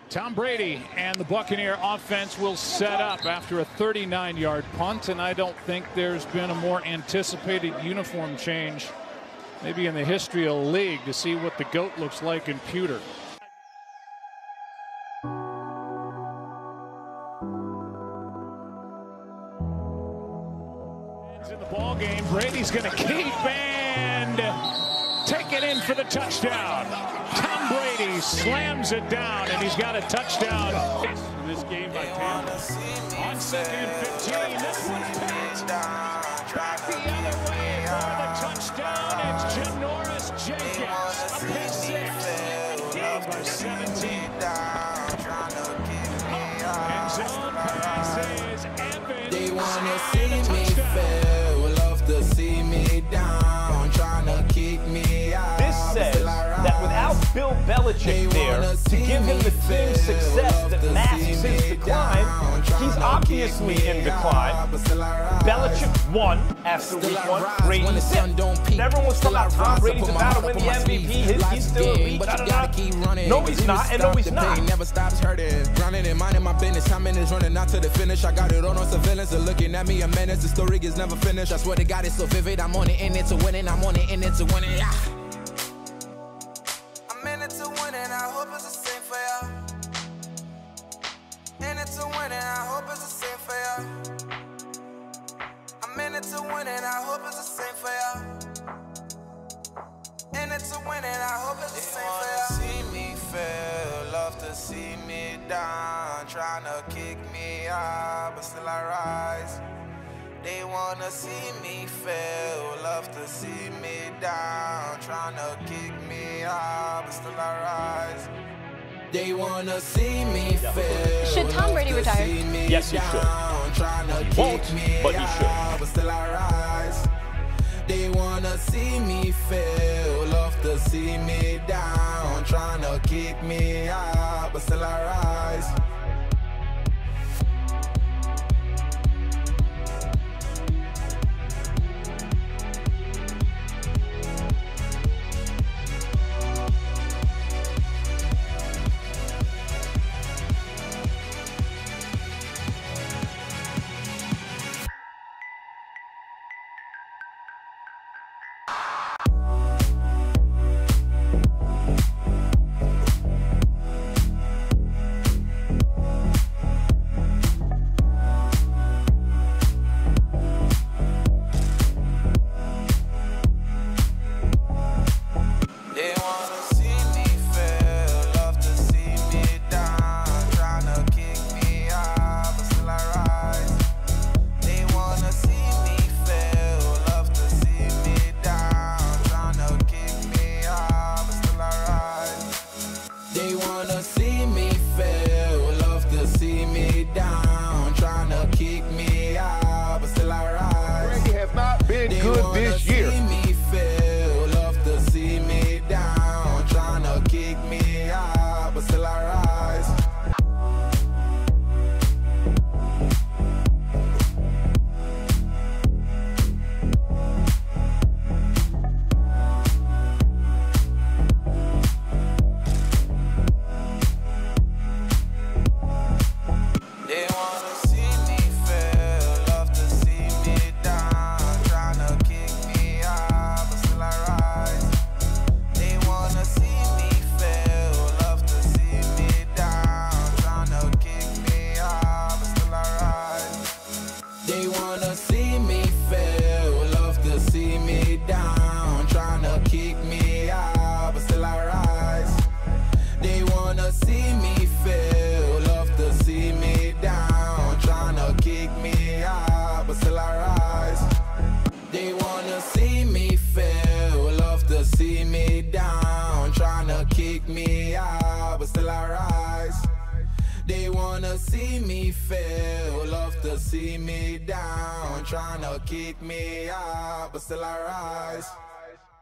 Tom Brady and the Buccaneer offense will set up after a 39-yard punt, and I don't think there's been a more anticipated uniform change maybe in the history of the league to see what the GOAT looks like in pewter. In the ball game, Brady's going to keep and take it in for the touchdown. Tom Brady slams it down, and he's got a touchdown. In this game by Tampa. On 2nd and 15, this one's passed. Back the other way for the touchdown. It's Janoris Jenkins. A pick six. Game by 17. End zone passes. Evans. They want to see me fail. Love to see me down. Trying to kick me out. This says that without Bill Belichick there to give him the team success that masks his decline, he's obviously in decline. Belichick won after week 1. Brady didn't. Everyone was talking about Tom Brady's about to win the MVP. He's still elite. No, he's not, and no, he's not. Never stops hurting. Running and minding my business. How minutes running out to the finish? I got it on surveillance. They're looking at me a menace. The story is never finished. I swear to God, it's so vivid. I'm on it, in it to win it. I'm on it, in it to win it. Yeah. I'm in it to win it. I hope it's the same for you. In it to win it. I hope it's the same for you. I'm in it to win it. I hope it's the same for you. In it to win it. I hope it's the same for you. See me fail, love to see me down, trying to kick me out, but still I rise. They wanna see me fail, love to see me down, trying to kick me out, but still I rise. They wanna see me fail. Should Tom Brady retire? Yes, he should. Won't, but he should. But still I rise. They wanna see me fail, love to see me down, trying to kick me out, but still I rise. Good this year. Love to see me down, trying to kick me out, but still I rise. They wanna see me fail, love to see me down, trying to kick me out, but still I rise. They wanna see me fail, love to see me down, trying to kick me out, but still I rise. They wanna see me fail, love to see me down, trying to kick me out, but still I rise. They wanna see me fail, love to see me down, trying to kick me out, but still I rise. They wanna see me fail, love to see me down, trying to kick me out, but still I rise. They wanna see me fail, love to see me down, trying to kick me out, but still I rise.